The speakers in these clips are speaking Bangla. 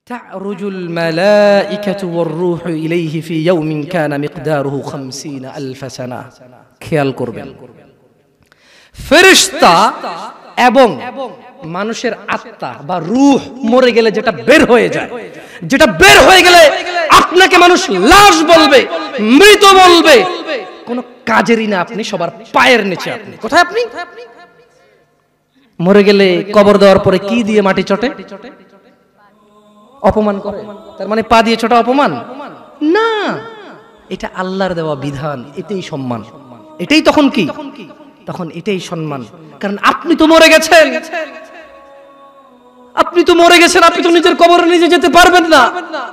তা'রুজুল মালাইকাতু ওয়ার রূহু ইলাইহি ফি ইয়াউমিন কানা মিকদারুহু 50000 সানা। খেয়াল করবেন, ফেরেশতা এবং মানুষের আত্মা বা রূহ মরে গেলে যেটা বের হয়ে যায়, যেটা বের হয়ে গেলে আপনাকে মানুষ লাশ বলবে, মৃত বলবে, কোন কাজেরই না আপনি, সবার পায়ের নিচে আপনি। কোথায় আপনি? মরে গেলে কবর দেওয়ার পরে কি দিয়ে মাটি চটে? অপমান করে। তার মানে পা দিয়ে ছোটা অপমান না, এটা আল্লাহর দেওয়া বিধান, এটাই সম্মান, এটাই তখন কি? তখন এটাই সম্মান। কারণ আপনি তো মরে গেছেন, আপনি তো মরে গেছেন, আপনি তো নিজের কবরে নিজে যেতে পারবেন না,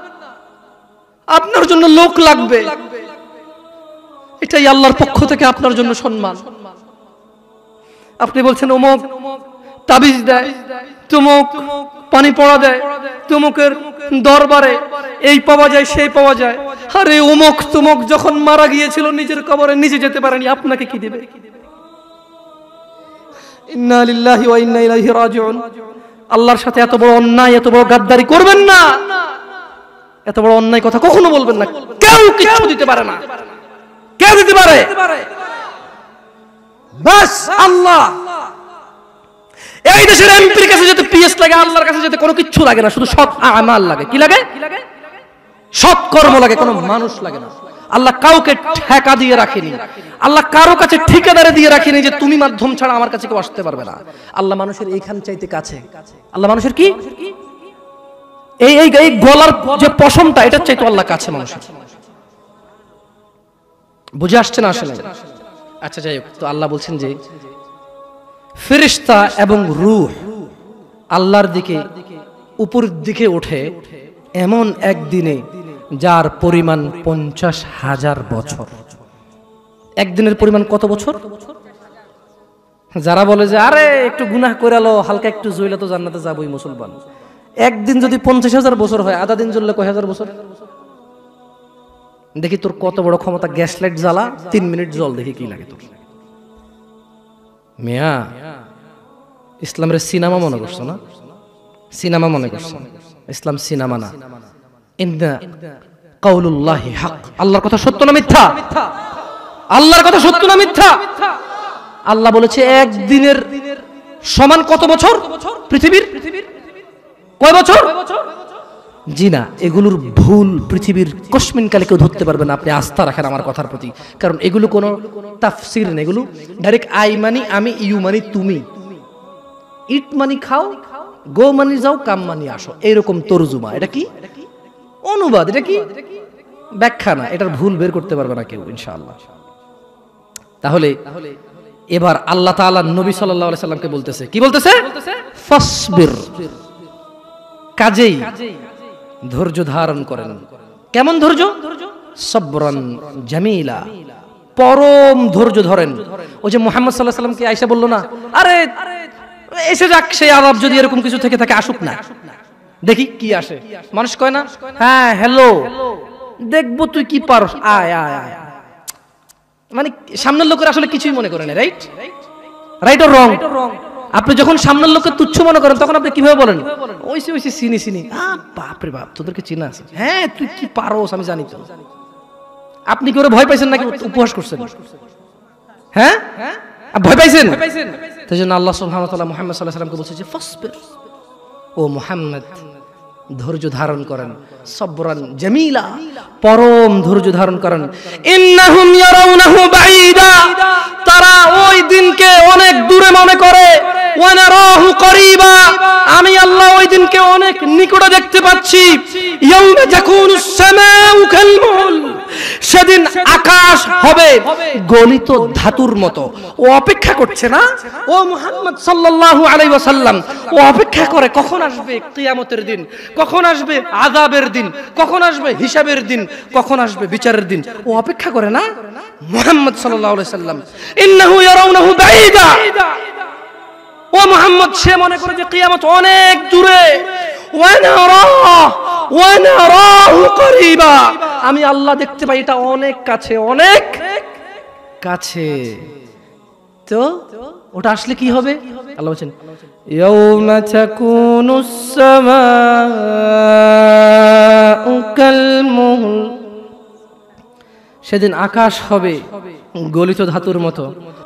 আপনার জন্য লোক লাগবে, এটাই আল্লাহর পক্ষ থেকে আপনার জন্য সম্মান। আপনি বলছেন অমুক তাবিজ দেয়, তমুক পানি পড়া দেয়, তমুকের দরবারে এই পাওয়া যায় সেই পাওয়া যায়। আরে অমুক তমুক যখন মারা গিয়েছিল নিজের কবরে নিজে যেতে পারেনি, আপনাকে কি দেবে? ইন্না লিল্লাহি ওয়া ইন্না ইলাইহি রাজিউন। আল্লাহর সাথে এত বড় অন্যায়, এত বড় গাদ্দারি করবেন না, এত বড় অন্যায় কথা কখনো বলবেন না। কেউ কিছু দিতে পারে না, কেউ দিতে পারে বাস আল্লাহ। এই দেশের এমপির কাছে যেতে পিএস লাগে, আল্লাহর কাছে যেতে কোনো কিছু লাগে না, শুধু সৎ আমাল লাগে। কি লাগে? সৎ কর্ম লাগে, কোনো মানুষ লাগে না। আল্লাহ কাউকে ঠেকা দিয়ে রাখেনি, আল্লাহ কারো কাছে ঠিকাদারে দিয়ে রাখেনি যে তুমি মাধ্যম ছাড়া আমার কাছে কেউ আসতে পারবে না। আল্লাহ মানুষের এইখান চাইতে কাছে। আল্লাহ মানুষের কি এই এই এই গলার যে পশমটা, এটা চাইতে আল্লাহ কাছে মানুষের। বুঝে আসছে না? আসলে আচ্ছা, যাই হোক। তো আল্লাহ বলছেন যে ফেরেশতা এবং রূহ আল্লাহর দিকে উপর দিকে ওঠে এমন একদিনে যার পরিমাণ 50,000 বছর। একদিনের পরিমাণ কত বছর? যারা বলে যে আরে একটু গুনাহ করে লো, হালকা একটু জইলে তো জান্নাতে যাবই মুসলমান, একদিন যদি 50,000 বছর হয়, আধা দিন জ্বললে কয় হাজার বছর? দেখি তোর কত বড় ক্ষমতা, গ্যাস লাইট জ্বালা, 3 মিনিট জল, দেখি কি লাগে তোর। মিয়া ইসলামের সিনেমা মনে করছো না? সিনেমা মনে করছো? ইসলাম সিনেমা না। ইন্না কাউলুল্লাহি হক। আল্লাহর কথা সত্য না মিথ্যা? আল্লাহর কথা সত্য না মিথ্যা? আল্লাহ বলেছে একদিনের সমান কত বছর পৃথিবীর? কয় বছর? জি না, এগুলোর ভুল পৃথিবীর কসমিন কালে কেউ ধরতে পারবে না। আপনি আস্থা রাখেন আমার কথার প্রতি, কারণ এগুলো কোনো তাফসির না, এগুলো ডাইরেক্ট আই মানি আমি, ইউ মানি তুমি, ইট মানি খাও, গো মানি যাও, কাম মানি আসো, এরকম তরজুমা। এটা কি অনুবাদ, এটা কি ব্যাখ্যা না। এটার ভুল বের করতে পারবে না কেউ ইনশাআল্লাহ। তাহলে এবার আল্লাহ তাআলা নবী সাল্লাল্লাহু আলাইহি সাল্লামকে বলতেছে, কি বলতেছে? ফাসবির, কাজেই ধৈর্য ধারণ করেন। কেমন ধৈর্য? সবরান জামিলা, পরম ধৈর্য ধরেন। ওই যে মুহাম্মদ সাল্লাল্লাহু আলাইহি সাল্লামকে আয়েশা বলল না, আরে এসে যাক সেই আরব, যদি এরকম কিছু থেকে থাকে আসুক না, দেখি কি আসে। মানুষ কয় না, হ্যাঁ হ্যালো দেখবো তুই কি পারস, আয় আয় আয়। মানে সামনের লোকের আসলে কিছুই মনে করে না, রাইট? Right or wrong? আপনি যখন সামনের লোককে তুচ্ছ মনে করেন তখন আপনি কিভাবে বলেন? ওইসে ওইসে চিনি চিনি, বাপ রে বাপ তোদেরকে চিনা আছে, হ্যাঁ তুই কি পারোস আমি জানি তো। আপনি কি ওরে ভয় পাইছেন নাকি উপহাস করছেন? হ্যাঁ ভয় পাইছেন? তাই জন্য আল্লাহ সুবহানাহু ওয়া তাআলা মুহাম্মদ সাল্লাল্লাহু আলাইহি ওয়াসাল্লামকে বলছে যে ফাসবির, ও মুহাম্মদ ধৈর্য ধারণ করেন, সবরান জামিলা, পরম ধৈর্য ধারণ করেন। ইন্নাহুম ইয়ারাউনাহু বাঈদা, তারা ওই দিনকে অনেক দূরে মনে করে, ওয়া নারাহু করিবা, আমি আল্লাহ ওই দিনকে অনেক নিকটে দেখতে পাচ্ছি। ইয়াউমা তাকুনুস সামাউ কালমুল, সেদিন আকাশ হবে গলিত ধাতুর মতো। ও অপেক্ষা করছে না, ও মুহাম্মদ সাল্লাল্লাহু আলাইহি ওয়াসাল্লাম, ও অপেক্ষা করে কখন আসবে কিয়ামতের দিন, কখন আসবে আযাবের দিন, কখন আসবে হিসাবের দিন, কখন আসবে বিচারের দিন। ও অপেক্ষা করে না মুহাম্মদ সাল্লাল্লাহু আলাইহি ওয়াসাল্লাম। ইন্নাহু ইয়ারাউনাহু বাঈদা, ও মুহাম্মদ সে মনে করে যে কিয়ামত অনেক দূরে। ওয়া নারাহু করিবা, আমি আল্লাহ দেখতে পাই এটা অনেক কাছে, অনেক কাছে। তো ওটা আসলে কি হবে? আল্লাহ বলেন ইয়াউমা তাকুনুস সামাউ সেদিন আকাশ হবে গলিত ধাতুর মতো।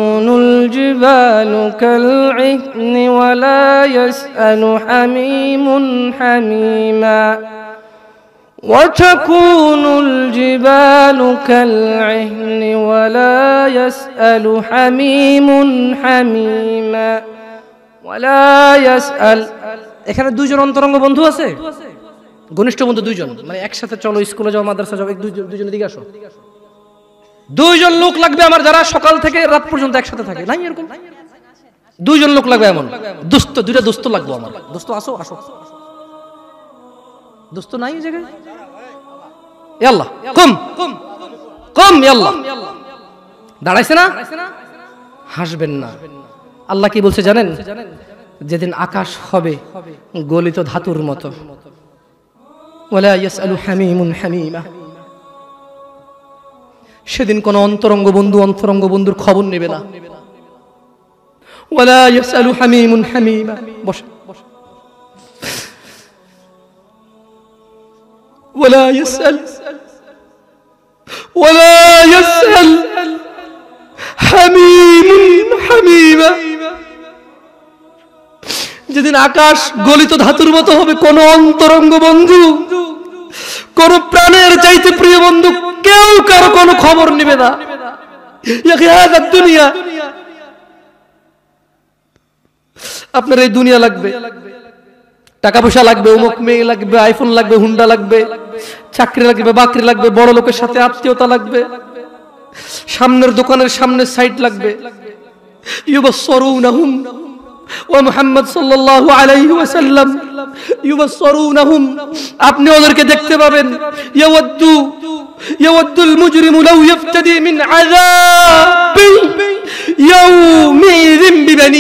وتكون الجبال كالعهن ولا يسأل حميم حميما ولا يسأل। এখানে দুইজন অন্তরঙ্গ বন্ধু আছে, ঘনিষ্ঠ বন্ধু দুইজন, মানে একসাথে চলো স্কুলে যাও মাদ্রাসা যাও, দুইজনের দিকে আসো। দুইজন লোক লাগবে আমার, যারা সকাল থেকে রাত পর্যন্ত একসাথে থাকে, নাই এরকম দুইজন লোক লাগবে এমন দোস্ত, দুইটা দোস্ত লাগবে আমার। দোস্ত আসো, আসো, দোস্ত নাই এই জায়গায়? আল্লাহ কম কম কম, আল্লাহ দাঁড়াইছে না, হাসবেন না। আল্লাহ কি বলছে জানেন? যেদিন আকাশ হবে গলিত ধাতুর মতো, ওয়ালা ইয়াসআলু হামিমুন হামিমা, সেদিন কোন অন্তরঙ্গ বন্ধু অন্তরঙ্গ বন্ধুর খবর নেবে না। ওয়ালা ইয়াসআলু হামিমুন হামিমা, বস, ওয়ালা ইয়াসআল হামিমুন হামিমা, যেদিন আকাশ গলিত ধাতুর মতো হবে, কোন অন্তরঙ্গ বন্ধু, কোন প্রাণের চাইতে প্রিয় বন্ধু কেউ কারো কোনো খবর নেবে না। দুনিয়া, আপনার এই দুনিয়া লাগবে, টাকা পয়সা লাগবে, অমুক মেয়ে লাগবে, আইফোন লাগবে, হুন্ডা লাগবে, চাকরি লাগবে, বাকরি লাগবে, বড় লোকের সাথে আত্মীয়তা লাগবে, সামনের দোকানের সামনে সাইট লাগবে। ইউবাসসিরুনাহুম ওয়া মুহাম্মদ সাল্লাল্লাহু আলাইহি ওয়াসাল্লাম ইউবাসসিরুনাহুম, আপনি ওদেরকে দেখতে পাবেন। ইয়াওয়াদ্দুল মুজরিমু লাউ ইফতাদি মিন আযাবি ইয়াউমিযিন বিবানি,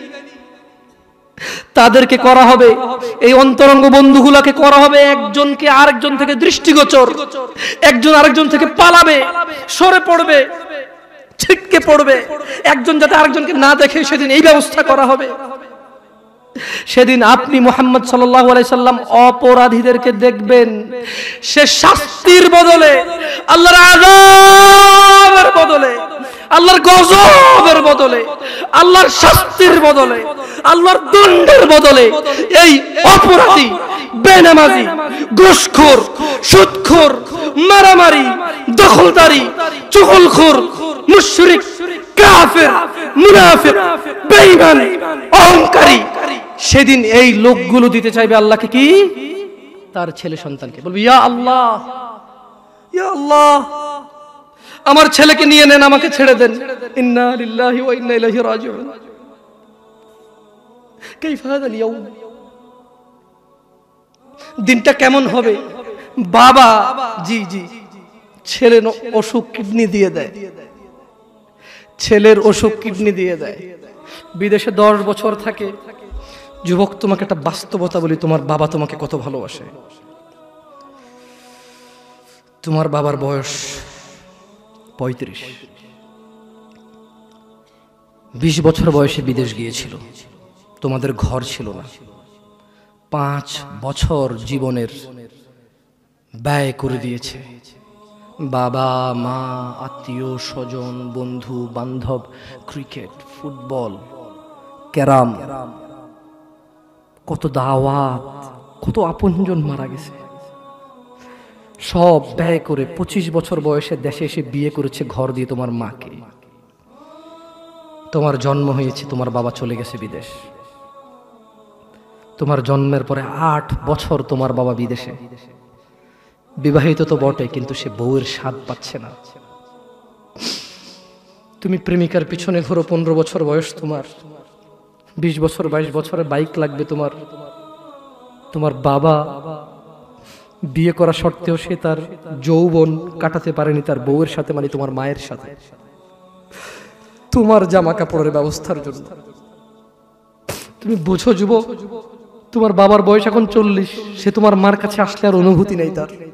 তাদেরকে করা হবে, এই অন্তরঙ্গ বন্ধুগুলোকে করা হবে একজনকে আরেকজন থেকে দৃষ্টিগোচর, একজন আরেকজন থেকে পালাবে, সরে পড়বে, ছিটকে পড়বে, একজন যাতে আরেকজনকে না দেখে সেদিন এই ব্যবস্থা করা হবে। সেদিন আপনি মুহাম্মদ সাল্লাল্লাহু আলাইহি সাল্লাম অপরাধীদেরকে দেখবেন, সে শাস্তির বদলে, আল্লাহর আযাবের বদলে, আল্লাহর গজবের বদলে, আল্লাহর শাস্তির বদলে, আল্লাহর দণ্ডের বদলে এই অপরাধী, বেনামাজি, ঘুষখোর, সুদখোর, মারামারি, দখলদারি, চুগলখোর, মুশরিক, কাফের, মুনাফিক, বেঈমান, অহংকারী, সেদিন এই লোকগুলো দিতে চাইবে আল্লাহকে কি? তার ছেলে সন্তানকে। বলবে, ইয়া আল্লাহ, ইয়া আল্লাহ, আমার ছেলেকে নিয়ে নেন, আমাকে ছেড়ে দেন। ইন্না লিল্লাহি ওয়া ইন্না ইলাইহি রাজিউন। কাইফা হাযাল ইয়াউম, দিনটা কেমন হবে? বাবা, জি জি, ছেলের অসুখ কিডনি দিয়ে দেয়, ছেলের অসুখ কিডনি দিয়ে দেয়, বিদেশে 10 বছর থাকে। যুবক, তোমাকে একটা বাস্তবতা বলি, তোমার বাবা তোমাকে কত ভালোবাসে। তোমার বাবার বয়স 35, 20 বছর বয়সে বিদেশ গিয়েছিল, তোমাদের ঘর ছিল না, 5 বছর জীবনের ব্যয় করে দিয়েছে। বাবা মা, আত্মীয় স্বজন, বন্ধু বান্ধব, ক্রিকেট, ফুটবল, ক্যারাম, কত দাওয়াত, কত আপনজন মারা গেছে, সব ব্যয় করে 25 বছর বয়সে দেশে এসে বিয়ে করেছে ঘর দিয়ে তোমার মাকে। তোমার জন্ম হয়েছে, তোমার বাবা চলে গেছে বিদেশ। তোমার জন্মের পরে 8 বছর তোমার বাবা বিদেশে, বিবাহিত তো বটে, কিন্তু সে বউয়ের স্বাদ পাচ্ছে না। তুমি প্রেমিকার পিছনে ঘোরো, 15 বছর বয়স তোমার, 20 বছর 22 বছরে বাইক লাগবে তোমার। তোমার বাবা বিয়ে করা সত্ত্বেও সে তার যৌবন কাটাতে পারেনি তার বউয়ের সাথে, মানে তোমার মায়ের সাথে, তোমার জামা কাপড়ের ব্যবস্থার জন্য। তুমি বুঝো যুবক, তোমার বাবার বয়স এখন 40, সে তোমার মার কাছে আসলে আর অনুভূতি নেই,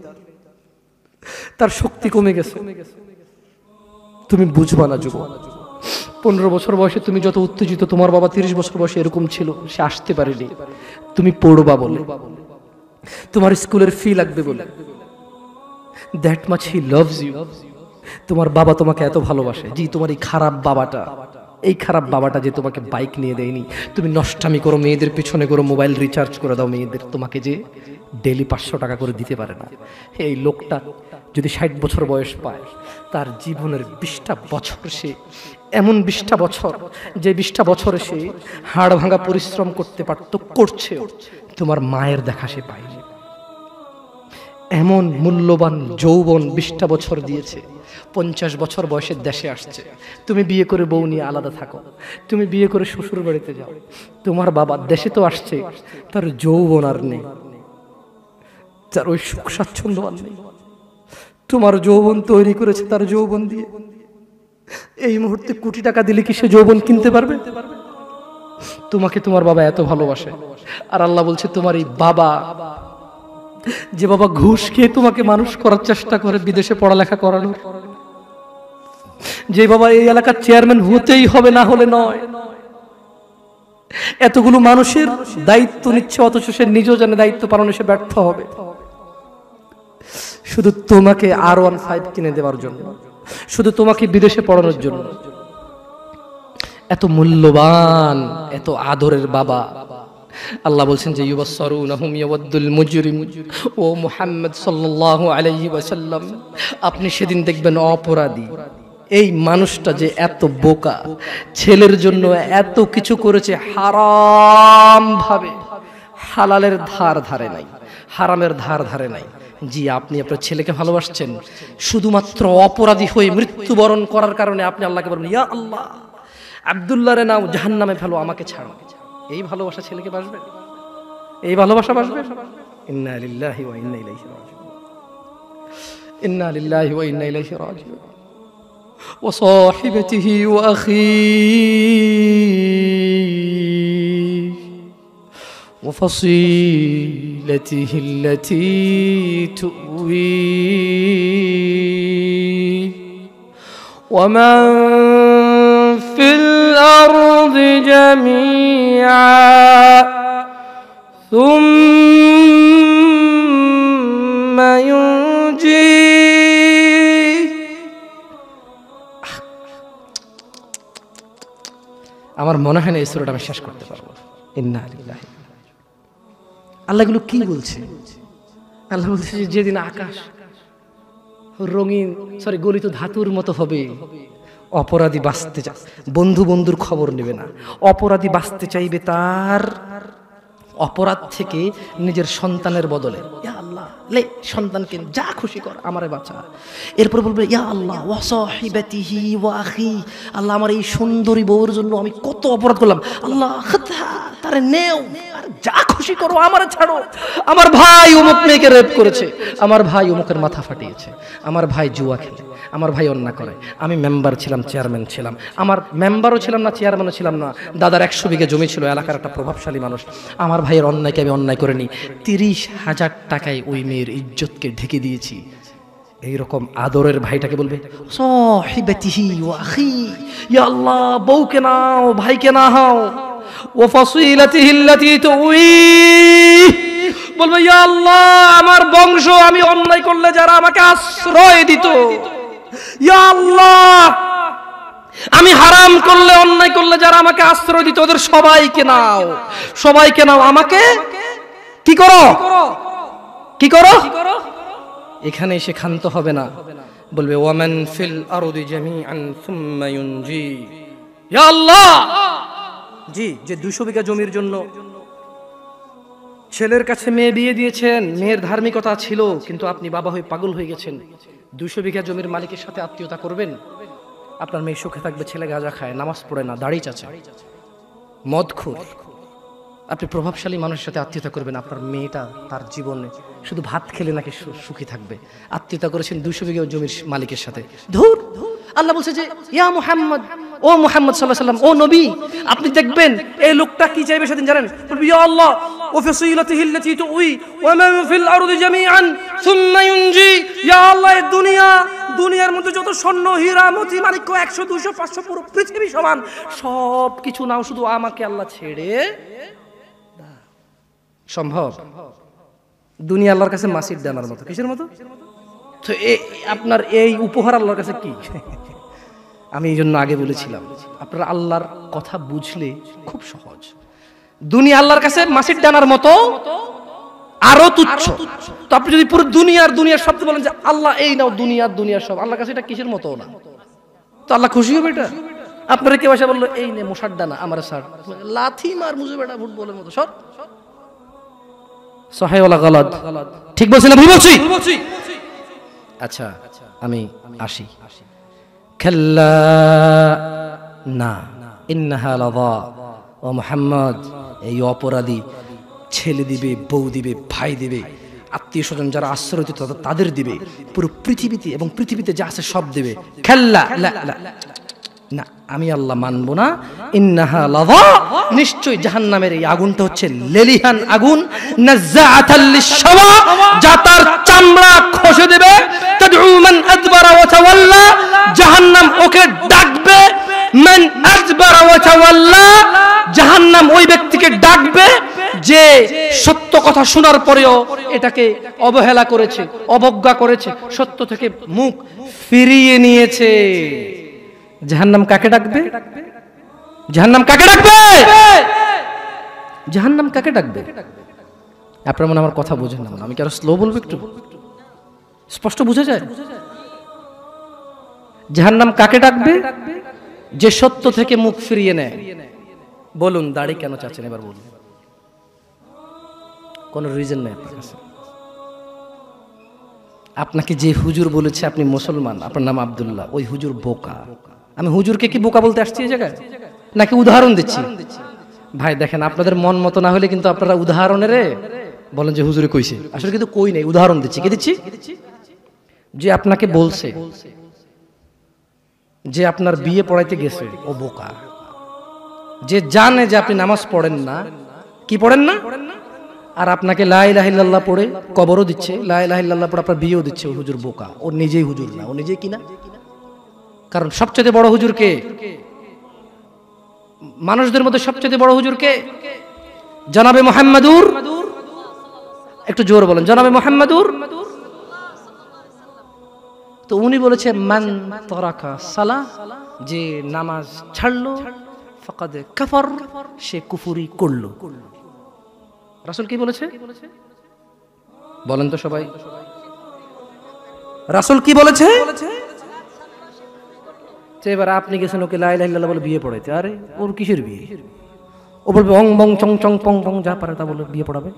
তার শক্তি কমে গেছে। তুমি বুঝবা না যুবক, 15 বছর বয়সে তুমি যত উত্তেজিত, তোমার বাবা 30 বছর বয়সে এরকম ছিল, সে আসতে পারেনি। তুমি পড়বা বলে, তোমার স্কুলের ফি লাগবে বলে, that much he loves you, তোমার বাবা তোমাকে এত ভালোবাসে, জি তোমার এই খারাপ বাবাটা যে তোমাকে বাইক নিয়ে দেয়নি, তুমি নষ্টামি করো, মেয়েদের পিছনে করো, মোবাইল রিচার্জ করে দাও মেয়েদের, তোমাকে যে ডেলি 500 টাকা করে দিতে পারে না, এই লোকটা যদি 60 বছর বয়স পায়, তার জীবনের 20টা বছর সে এমন 20টা বছর, যে 20টা বছরে সে হাড় ভাঙা পরিশ্রম করতে পারত, করছে, তোমার মায়ের দেখা সে পায়নি। এমন মূল্যবান যৌবন 20টা বছর দিয়েছে, 50 বছর বয়সের দেশে আসছে, তুমি বিয়ে করে বউ নিয়ে আলাদা থাকো, তুমি বিয়ে করে শ্বশুর বাড়িতে যাও, তোমার বাবা দেশে তো আসছে, তার যৌবন আর নেই, তার ওই সুখ স্বাচ্ছন্দ্য আর নেই। তোমার যৌবন তৈরি করেছে তার যৌবন দিয়ে, এই মুহূর্তে কোটি টাকা দিলে কি সে যৌবন কিনতে পারবে? তোমাকে তোমার বাবা এত ভালোবাসে, আর আল্লাহ বলছে তোমার এই বাবা, যে বাবা ঘুষ খেয়ে তোমাকে মানুষ করার চেষ্টা করে বিদেশে পড়ালেখা করানোর, যে বাবা এই এলাকার চেয়ারম্যান হতেই হবে না হলে নয়, এতগুলো মানুষের দায়িত্ব নিচ্ছে, অথচ সে নিজেও জানে দায়িত্ব পালনে সে ব্যর্থ হবে, শুধু তোমাকে R15 কিনে দেওয়ার জন্য, শুধু তোমাকে বিদেশে পড়ানোর জন্য। এত মূল্যবান, এত আদরের বাবা। আল্লাহ বলছেন যে ইউবাসসারুনাহুম ইয়াওয়াদ্দুল মুজরিম, ও মুহাম্মদ সাল্লাল্লাহু আলাইহি ওয়াসাল্লাম, আপনি সেদিন দেখবেন অপরাধী এই মানুষটা যে এত বোকা, ছেলের জন্য এত কিছু করেছে হারাম ভাবে, হালালের ধার ধারে নাই, হারামের ধার ধারে নাই। জি, আপনি আপনার ছেলেকে ভালোবাসছেন, শুধুমাত্র অপরাধী হয়ে মৃত্যুবরণ করার কারণে আপনি আল্লাহকে বলবেন ইয়া আল্লাহ আব্দুল্লাহ রে নাও জাহান্নামে ফেলো, আমাকে ছাড়ো। এই ভালোবাসা ছেলেকে বাসবে? এই ভালোবাসা বাসবে? ইন্না লিল্লাহি ওয়া ইন্না ইলাইহি রাজিউন, ইন্না লিল্লাহি ওয়া ইন্না ইলাইহি রাজিউন। ওয়া সাহিবাতিহি ওয়া আখিহি ওয়া ফাসিলাতিহি আল্লাতী তুওয়ি ওয়া মান ফিল আরদি জামিআ সুম্মা ইউনজি। আমার মনে হয় না এই সূরাটা আমি শেষ করতে পারবো। ইন্না লিল্লাহি, আল্লাহ এগুলো কি বলছে? আল্লাহ বলছে যেদিন আকাশ রঙিন গলিত ধাতুর মতো হবে, অপরাধী বাঁচতে চায়, বন্ধু বন্ধুর খবর নেবে না, অপরাধী বাঁচতে চাইবে তার অপরাধ থেকে নিজের সন্তানের বদলে, ইয়া আল্লাহ লে সন্তানকে যা খুশি কর, আমারে বাঁচা। এরপর বলবে ইয়া আল্লাহ ওয়া সাহিবাতিহি ওয়া আখি, আল্লাহ আমার এই সুন্দরী বউর জন্য আমি কত অপরাধ করলাম, আল্লাহ তারে নেও, আর যা খুশি করো, আমারে ছাড়ো। আমার ভাই অমুক মেয়েকে রেপ করেছে, আমার ভাই অমুকের মাথা ফাটিয়েছে, আমার ভাই জুয়া খেলে, আমার ভাই অন্যায় করে, আমি মেম্বার ছিলাম, চেয়ারম্যান ছিলাম, আমার মেম্বারও ছিলাম না, চেয়ারম্যানও ছিলাম না, দাদার 100 বিঘা জমি ছিল, এলাকার একটা প্রভাবশালী মানুষ, আমার ভাইয়ের অন্যায়কে আমি অন্যায় করিনি, 30,000 টাকায় ওই মেয়ের ইজ্জতকে ঢেকে দিয়েছি। এইরকম আদরের ভাইটাকে বলবে সাহিবাতিহি ওয়া আখি, ইয়া আল্লাহ বউকে নাও, ভাইকে না হাও, ওয়া ফাসিলাতিহি আল্লাতী তুওয়ি, বলবে ইয়া আল্লাহ আমার বংশ, আমি অন্যায় করলে যারা আমাকে আশ্রয় দিত, ইয়া আল্লাহ আমি হারাম করলে, অন্যায় করলে যারা আমাকে আশ্রয় দিত, ওদের সবাইকে নাও, সবাইকে নাও, আমাকে কি করো, কি করো। এখানে এসে ক্ষান্ত হবে না, বলবে ওয়ামান ফিল আরদি জামিআন সুম্মা ইউনজি, ইয়া আল্লাহ জি, যে 200 বিঘা জমির জন্য ছেলের কাছে মেয়ে বিয়ে দিয়েছেন, মেয়ের ধার্মিকতা ছিল, কিন্তু আপনি বাবা হয়ে পাগল হয়ে গেছেন, 200 বিঘা জমির মালিকের সাথে আত্মীয়তা করবেন, আপনার মেয়ে সুখে থাকবে, ছেলে গাঁজা খায়, নামাজ পড়ে না, দাড়ি চাচা, মদখোর, আপনি প্রভাবশালী মানুষের সাথে আত্মীয়তা করবেন, আপনার মেয়েটা তার জীবনে শুধু ভাত খেলে নাকি সুখী থাকবে, আত্মীয়তা করেছেন 200 বিঘা জমির মালিকের সাথে। ধুর, আল্লাহ বলছে যে ইয়া মুহাম্মদ, ও মুহাম্মদ সাল্লাল্লাহু আলাইহি ওয়াসাল্লাম, ও নবী, আপনি দেখবেন এই লোকটা কি চাইবে সেদিন জানেন? বলবে ইয়া আল্লাহ ওয়া ফাসিলাতিহি আল্লাতী তুওয়ি ওয়া মান ফিল আরদি জামিআন সুম্মা ইউনজি, ইয়া আল্লাহ এই দুনিয়ার মধ্যে যত স্বর্ণ হীরা মতি মাণিক্য 100 200 500 পুরো পৃথিবী সমান, সব কিছু নাও, শুধু আমাকে আল্লাহ ছেড়ে। সম্ভব? দুনিয়া আল্লাহর কাছে মাসির দানার মতো। কিসের মতো? তো আপনার এই উপহার আল্লাহর কাছে কি? আমি এই জন্য আগে বলেছিলাম আপনারা আল্লাহর কথা বুঝলে খুব সহজ। দুনিয়া আল্লাহর কাছে মাছির ডানার মতো আরো তুচ্ছ। তো আপনি যদি পুরো দুনিয়ার শব্দ বলেন যে আল্লাহ এই নাও দুনিয়ার সব, আল্লাহর কাছে এটা কিসের মতো না? তো আল্লাহ খুশি হবে এটা? আপনারা কেউ এসে বললো এই নে মশার ডানা আমার সার, লাথি মার মুজে বেটা ফুটবলের মতো সর। সহায় ওয়ালা গালাত, ঠিক বলছি না ভুল বলছি? আচ্ছা আমি আসি। খাল্লা না ইন্নাহা লাযা, ও মুহাম্মদ এই অপরাধী ছেলে দিবে, বউ দিবে, ভাই দিবে, আত্মীয় স্বজন যারা আশ্রয় দিত তাদের দিবে, পুরো পৃথিবীতে এবং পৃথিবীতে যা আছে সব দিবে। খাল্লা না, আমি আল্লাহ মানব না। ইন্নাহা লাযা, নিশ্চয় জাহান্নামের এই আগুনটা হচ্ছে লেলিহান আগুন, নাযাআতাল লিশ-শাওয়া, যা তার চামড়া খসে দেবে। তাদউ মান আদবারা ওয়া তাওয়াল্লা, জাহান্নাম ওকে ডাকবে। মান আদবারা ওয়া তাওয়াল্লা, জাহান্নাম ওই ব্যক্তিকে ডাকবে যে সত্য কথা শোনার পরেও এটাকে অবহেলা করেছে, অবজ্ঞা করেছে, সত্য থেকে মুখ ফিরিয়ে নিয়েছে। জাহান্নাম কাকে ডাকবে? জাহান্নাম কাকে ডাকবে? জাহান্নাম কাকে ডাকবে? আপনারা মনে আমার কথা বোঝেন না, আমি কি আরো স্লো বলবো? একটু স্পষ্ট বুঝে যায়? জাহান্নাম কাকে ডাকবে? যে সত্য থেকে মুখ ফিরিয়ে নেয়। বলুন দাড়ি কেন চাচ্ছেন এবার বলুন? কোনো রিজন নেই আপনার কাছে। আপনাকে যে হুজুর বলেছে আপনি মুসলমান, আপনার নাম আব্দুল্লাহ, ওই হুজুর বোকা। আমি হুজুরকে কি বোকা বলতে আসছি এই জায়গায়, নাকি উদাহরণ দিচ্ছি? ভাই দেখেন, আপনাদের মন মতো না হলে কিন্তু আপনারা উদাহরণের বলেন যে হুজুরে কইছে, আসলে কিন্তু কই নেই, উদাহরণ দিচ্ছি। কি দিচ্ছি? যে আপনাকে বলছে যে আপনার বিয়ে পড়াইতে গেছে, ও বোকা। যে জানে যে আপনি নামাজ পড়েন না, কি পড়েন না, আর আপনাকে লা ইলাহা ইল্লাল্লাহ পড়ে কবরও দিচ্ছে, লা ইলাহা ইল্লাল্লাহ পড়ে আপনার বিয়েও দিচ্ছে, ও হুজুর বোকা। ও নিজেই হুজুর না, ও নিজেই কিনা। কারণ সবচেয়ে বড় হুজুর কে? মানুষদের মধ্যে সবচেয়ে বড় হুজুর কে? জনাবে মুহাম্মাদুর, একটু জোর বলেন, জনাবে মুহাম্মাদুর। তো উনি বলেছে মান তারাকা সালাহ, যে নামাজ ছাড়লো ফাকাদ কাফার, সে কুফরি করলো। রাসূল কি বলেছে বলেন তো সবাই? রাসূল কি বলেছে? এবার আপনি গেছেন ওকে লা ইলাহা ইল্লাল্লাহ বলে বিয়ে পড়াইতে, আরে ওর কিসের বিয়ে? ও বলবে অং বং চং চং পং পং, যা পারে তা বলে বিয়ে পড়াবে।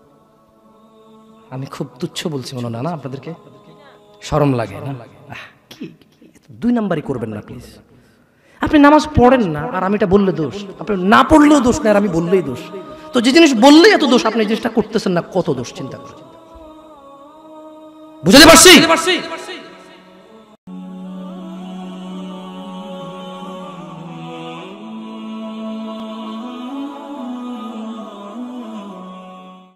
আমি খুব তুচ্ছ বলছি মনে না আপনাদেরকে? শরম লাগে না? কি 2 নাম্বারই করবেন না প্লিজ। আপনি নামাজ পড়েন না আর আমি এটা বললে দোষ, আপনি না পড়লেও দোষ না, আর আমি বললেই দোষ। তো যে জিনিস বললেই এত দোষ, আপনি এই জিনিসটা করতেছেন না, কত দোষ চিন্তা করেন। বুঝতে পারছি?